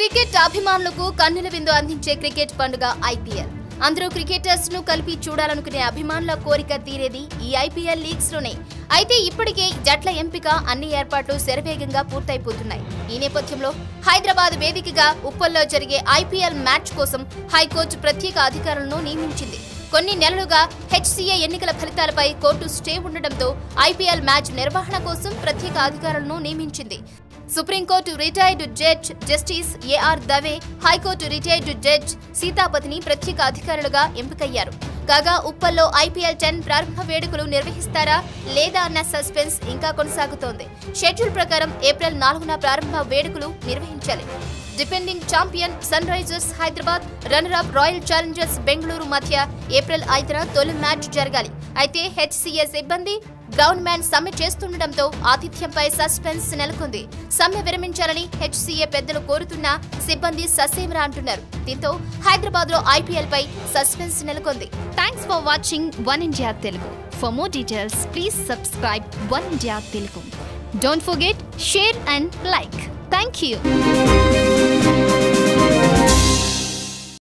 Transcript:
Cricket అభిమానులకు కన్నుల విందు అందించే క్రికెట్ పండుగ ఐపీఎల్. అందరూ క్రికెటర్స్ ను కలిపి చూడాలనుకునే అభిమానుల కోరిక తీరేది ఈ ఐపీఎల్ లీగ్స్ లోనే. అయితే ఇప్పటికే జట్ల ఎంపిక అన్ని ఏర్పాట్లు శరవేగంగా పూర్తయిపోతున్నాయి. ఈ నేపథ్యంలో హైదరాబాద్ వేదికగా ఉప్పల్లో జరిగే ఐపీఎల్ మ్యాచ్ కోసం హైకోర్టు ప్రత్యేక అధికారులను నియమించింది. కొన్ని నెలలుగా హెచ్సీఏ ఎన్నికల ఫలితాలపై కోర్టు స్టే ఉండడంతో ఐపీఎల్ మ్యాచ్ నిర్వహణ కోసం ప్రత్యేక అధికారులను నియమించింది. Supreme court retired judge justice AR Dave, high court retired judge సీతాపతిని ప్రత్యేక అధికారులుగా ఎంపికయ్యారు. కాగా ఉప్పల్లో ఐపీఎల్ 10 ప్రారంభ వేడుకలు నిర్వహిస్తారా లేదా అన్న సస్పెన్స్ ఇంకా కొనసాగుతోంది. షెడ్యూల్ ప్రకారం ఏప్రిల్ 4న ప్రారంభ వేడుకలు నిర్వహించాలి. Defending champion Sunrisers Hyderabad, runner up royal challengers Bengaluru మధ్య ఏప్రిల్ 5న తొలి మ్యాచ్ జరగాలి. అయితే హెచ్సీఏ సిబ్బంది గ్రౌండ్ మ్యాన్ సమ్మె చేస్తుండటంతో ఆతిథ్యంపై సస్పెన్స్ నెలకొంది. సమ్మె విరమించాలని హెచ్సీఏ పెద్దలు కోరుతున్నా సిబ్బంది ససేమిరా అంటున్నారు. దీంతో హైదరాబాద్ లో ఐపీఎల్ పై సస్పెన్స్ నెలకొంది. Thanks for watching one India Telugu. For more details please subscribe one India Telugu. Don't forget, share and like. Thank you.